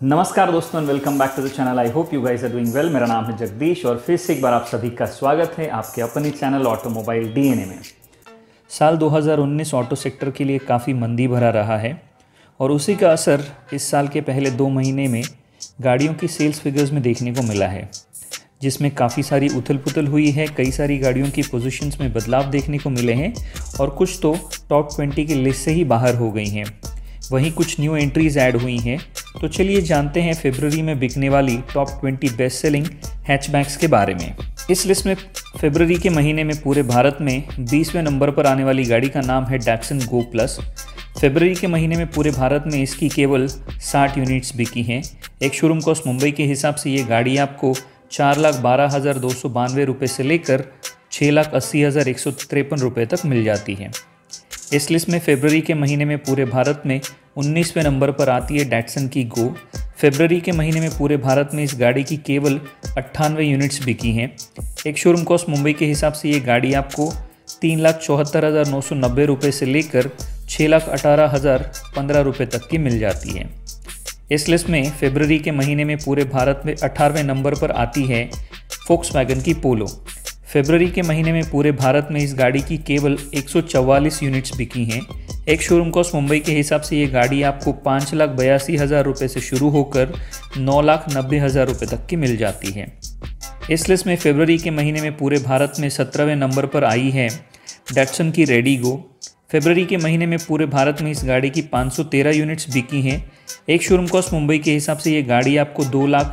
नमस्कार दोस्तों and welcome back to the channel. I hope you guys are doing well. मेरा नाम है जगदीश और फिर से एक बार आप सभी का स्वागत है आपके अपने चैनल ऑटोमोबाइल डीएनए में। साल 2019 ऑटो सेक्टर के लिए काफ़ी मंदी भरा रहा है और उसी का असर इस साल के पहले 2 महीने में गाड़ियों की सेल्स फिगर्स में देखने को मिला है, जिसमें काफ़ी सारी उथल पुथल हुई है। कई सारी गाड़ियों की पोजीशंस में बदलाव देखने को मिले हैं और कुछ तो टॉप 20 की लिस्ट से ही बाहर हो गई हैं। वहीं कुछ न्यू एंट्रीज ऐड हुई हैं। तो चलिए जानते हैं फरवरी में बिकने वाली टॉप 20 बेस्ट सेलिंग हैचबैक्स के बारे में। इस लिस्ट में फरवरी के महीने में पूरे भारत में 20वें नंबर पर आने वाली गाड़ी का नाम है डैटसन गो प्लस। फरवरी के महीने में पूरे भारत में इसकी केवल 60 यूनिट्स बिकी हैं। एक शोरूम कॉस्ट मुंबई के हिसाब से ये गाड़ी आपको 4,12,292 रुपये से लेकर 6,80,153 रुपये तक मिल जाती है। इस लिस्ट में फरवरी के महीने में पूरे भारत में 19वें नंबर पर आती है डैटसन की गो। फरवरी के महीने में पूरे भारत में इस गाड़ी की केवल 98 यूनिट्स बिकी हैं। एक शोरूम कॉस्ट मुंबई के हिसाब से ये गाड़ी आपको 3,74,990 रुपये से लेकर 6,18,015 रुपये तक की मिल जाती है। इस लिस्ट में फरवरी के महीने में पूरे भारत में 18वें नंबर पर आती है फोक्सवैगन की पोलो। फरवरी के महीने में पूरे भारत में इस गाड़ी की केवल 144 यूनिट्स बिकी हैं। एक शोरूम कॉस्ट मुंबई के हिसाब से ये गाड़ी आपको 5,82,000 रुपये से शुरू होकर 9,90,000 रुपये तक की मिल जाती है। इस लिस्ट में फरवरी के महीने में पूरे भारत में 17वें नंबर पर आई है डैटसन की रेडिगो। फरवरी के महीने में पूरे भारत में इस गाड़ी की 513 यूनिट्स बिकी हैं। एक शोरूम कॉस्ट मुंबई के हिसाब से ये गाड़ी आपको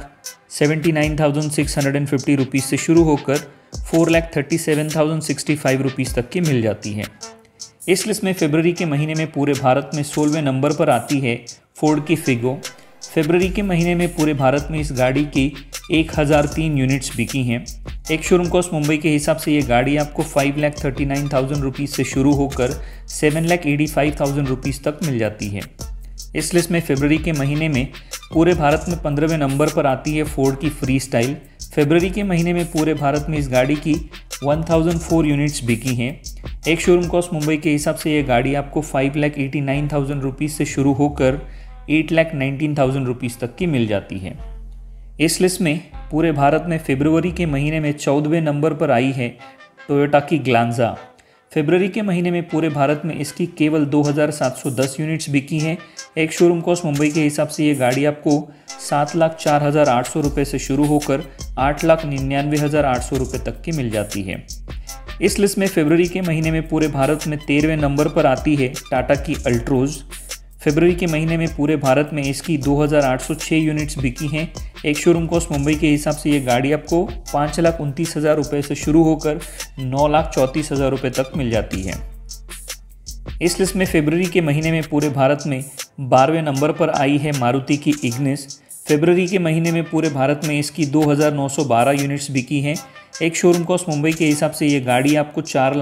2,79,650 रुपीज़ से शुरू होकर 4,37,065 रुपीज़ तक की मिल जाती है। इस लिस्ट में फरवरी के महीने में पूरे भारत में 16वें नंबर पर आती है फोर्ड की फिगो। फरवरी के महीने में पूरे भारत में इस गाड़ी की 1,003 यूनिट्स बिकी हैं। एक शोरूम कॉस्ट मुंबई के हिसाब से ये गाड़ी आपको 5,39,000 रुपीज़ से शुरू होकर 7,85,000 रुपीज़ तक मिल जाती है। इस लिस्ट में फरवरी के महीने में पूरे भारत में 15वें नंबर पर आती है फोर्ड की फ्री स्टाइल। फरवरी के महीने में पूरे भारत में इस गाड़ी की 1,004 यूनिट्स बिकी हैं। एक शोरूम कॉस्ट मुंबई के हिसाब से ये गाड़ी आपको 5,89,000 रुपीज़ से शुरू होकर 8,19,000 रुपीज़ तक की मिल जाती है। इस लिस्ट में पूरे भारत में फरवरी के महीने में 14वें नंबर पर आई है टोयोटा की ग्लांजा। फरवरी के महीने में पूरे भारत में इसकी केवल 2,710 यूनिट्स बिकी हैं। एक शोरूम कॉस्ट मुंबई के हिसाब से ये गाड़ी आपको 7,04,800 रुपये से शुरू होकर 8,99,800 रुपये तक की मिल जाती है। इस लिस्ट में फरवरी के महीने में पूरे भारत में 13वें नंबर पर आती है टाटा की अल्ट्रोज। फरवरी के महीने में पूरे भारत में इसकी 2,806 यूनिट्स बिकी हैं। एक शोरूम कॉस्ट मुंबई के हिसाब से ये गाड़ी आपको 5,29,000 रुपये से शुरू होकर 9,34,000 रुपये तक मिल जाती है। इस लिस्ट में फरवरी के महीने में पूरे भारत में 12वें नंबर पर आई है मारुति की इग्निस। फरवरी के महीने में पूरे भारत में इसकी 2,912 यूनिट्स बिकी हैं। एक शोरूम कॉस्ट मुंबई के हिसाब से ये गाड़ी आपको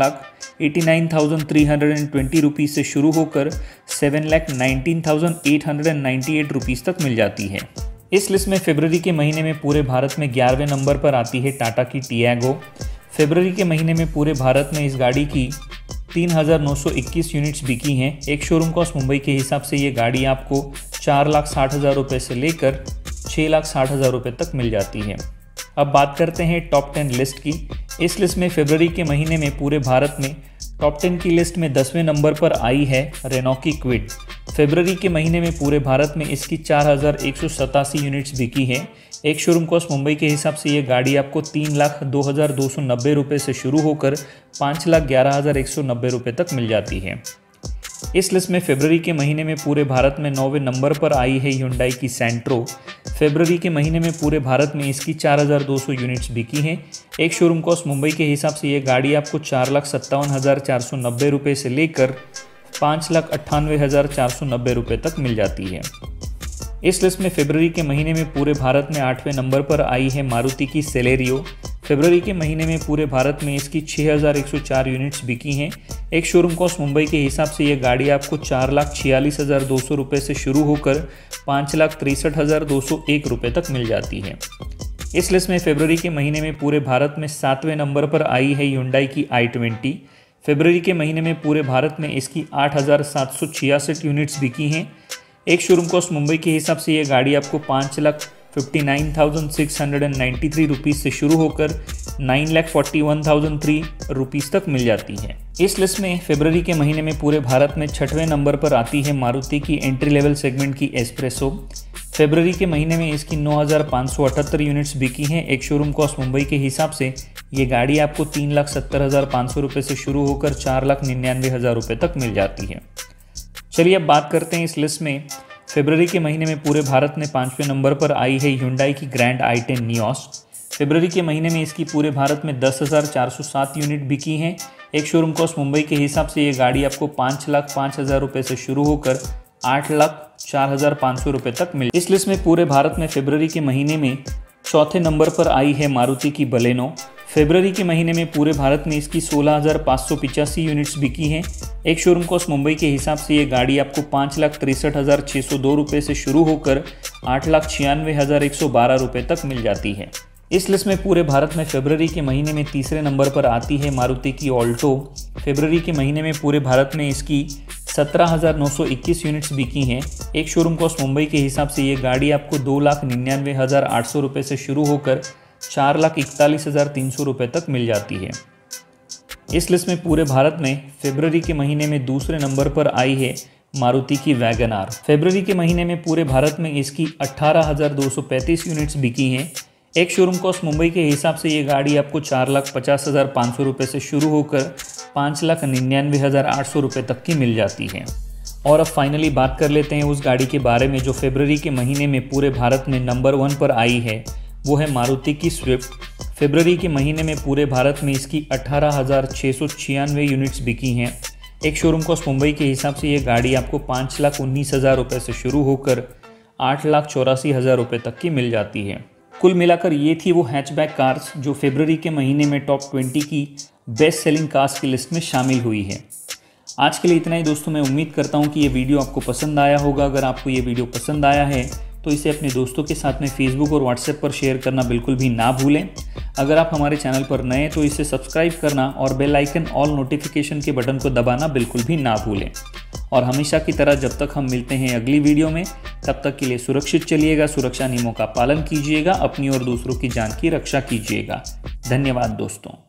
4,89,320 रुपीज़ से शुरू होकर 7,19,898 रुपीज़ तक मिल जाती है। इस लिस्ट में फरवरी के महीने में पूरे भारत में 11वें नंबर पर आती है टाटा की टियागो। फरवरी के महीने में पूरे भारत में इस गाड़ी की 3,921 यूनिट्स बिकी हैं। एक शोरूम कॉस्ट मुंबई के हिसाब से ये गाड़ी आपको 4,60,000 रुपये से लेकर 6,60,000 रुपये तक मिल जाती है। अब बात करते हैं टॉप 10 लिस्ट की। इस लिस्ट में फरवरी के महीने में पूरे भारत में टॉप 10 की लिस्ट में 10वें नंबर पर आई है रेनॉ की क्विड। फरवरी के महीने में पूरे भारत में इसकी 4,187 यूनिट्स बिकी हैं। एक शोरूम कॉस्ट मुंबई के हिसाब से ये गाड़ी आपको 3,02,290 रुपये से शुरू होकर 5,11,190 रुपये तक मिल जाती है। इस लिस्ट में फरवरी के महीने में पूरे भारत में 9वें नंबर पर आई है ह्यूंडई की सैंट्रो। फरवरी के महीने में पूरे भारत में इसकी 4,200 यूनिट्स बिकी हैं। एक शोरूम कॉस्ट मुंबई के हिसाब से ये गाड़ी आपको 4,57,490 रुपये से लेकर 5,98,490 रुपये तक मिल जाती है। इस लिस्ट में फरवरी के महीने में पूरे भारत में 8वें नंबर पर आई है मारुति की सेलेरियो। फरवरी के महीने में पूरे भारत में इसकी 6,104 यूनिट्स बिकी हैं। एक शोरूम कॉस्ट मुंबई के हिसाब से ये गाड़ी आपको 4,46,200 रुपये से शुरू होकर 5,63,201 रुपये तक मिल जाती है। इस लिस्ट में फरवरी के महीने में पूरे भारत में 7वें नंबर पर आई है ह्यूंडई की i20। फरवरी के महीने में पूरे भारत में इसकी 8,766 यूनिट्स बिकी हैं। एक शोरूम कॉस्ट मुंबई के हिसाब से ये गाड़ी आपको 5,59,693 रुपीज़ से शुरू होकर 9,41,003 रुपीज़ तक मिल जाती है। इस लिस्ट में फरवरी के महीने में पूरे भारत में 6वें नंबर पर आती है मारुति की एंट्री लेवल सेगमेंट की एस्प्रेसो। फरवरी के महीने में इसकी 9,578 यूनिट्स बिकी हैं। एक शोरूम कॉस्ट मुंबई के हिसाब से ये गाड़ी आपको 3,70,500 रुपये से शुरू होकर 4,99,000 रुपये तक मिल जाती है। चलिए अब बात करते हैं इस लिस्ट में। फरवरी के महीने में पूरे भारत में 5वें नंबर पर आई है Hyundai की ग्रैंड i10 नियोस। फरवरी के महीने में इसकी पूरे भारत में 10,407 यूनिट बिकी हैं। एक शोरूम कॉस्ट मुंबई के हिसाब से ये गाड़ी आपको 5,05,000 रुपये से शुरू होकर 8,04,500 रुपये तक मिली। इस लिस्ट में पूरे भारत में फरवरी के महीने में चौथे नंबर पर आई है मारुति की बलेनो। फरवरी के महीने में पूरे भारत में इसकी 16,585 यूनिट्स बिकी हैं। एक शोरूम कॉस्ट मुंबई के हिसाब से ये गाड़ी आपको 5,63,602 रुपये से शुरू होकर 8,96,112 रुपये तक मिल जाती है। इस लिस्ट में पूरे भारत में फरवरी के महीने में तीसरे नंबर पर आती है मारुति की ऑल्टो। फरवरी के महीने में पूरे भारत में इसकी 17,921 यूनिट्स बिकी हैं। एक शोरूम कॉस्ट मुंबई के हिसाब से ये गाड़ी आपको 2,99,800 रुपये से शुरू होकर 4,41,300 रुपये तक मिल जाती है। इस लिस्ट में पूरे भारत में फरवरी के महीने में दूसरे नंबर पर आई है मारुति की वैगन आर। फरवरी के महीने में पूरे भारत में इसकी 18,235 यूनिट्स बिकी हैं। एक शोरूम कॉस्ट मुंबई के हिसाब से ये गाड़ी आपको 4,50,500 रुपये से शुरू होकर 5,99,800 रुपये तक की मिल जाती है। और अब फाइनली बात कर लेते हैं उस गाड़ी के बारे में जो फरवरी के महीने में पूरे भारत में नंबर 1 पर आई है, वो है मारुति की स्विफ्ट। फरवरी के महीने में पूरे भारत में इसकी 18,696 यूनिट्स बिकी हैं। एक शोरूम कॉस्ट मुंबई के हिसाब से ये गाड़ी आपको 5,19,000 रुपये से शुरू होकर 8,84,000 रुपये तक की मिल जाती है। कुल मिलाकर ये थी वो हैचबैक कार्स जो फरवरी के महीने में टॉप 20 की बेस्ट सेलिंग कार्स की लिस्ट में शामिल हुई है। आज के लिए इतना ही दोस्तों। मैं उम्मीद करता हूँ कि ये वीडियो आपको पसंद आया होगा। अगर आपको ये वीडियो पसंद आया है तो इसे अपने दोस्तों के साथ में फेसबुक और व्हाट्सएप पर शेयर करना बिल्कुल भी ना भूलें। अगर आप हमारे चैनल पर नए हैं तो इसे सब्सक्राइब करना और बेल आइकन ऑल नोटिफिकेशन के बटन को दबाना बिल्कुल भी ना भूलें। और हमेशा की तरह जब तक हम मिलते हैं अगली वीडियो में, तब तक के लिए सुरक्षित चलिएगा, सुरक्षा नियमों का पालन कीजिएगा, अपनी और दूसरों की जान की रक्षा कीजिएगा। धन्यवाद दोस्तों।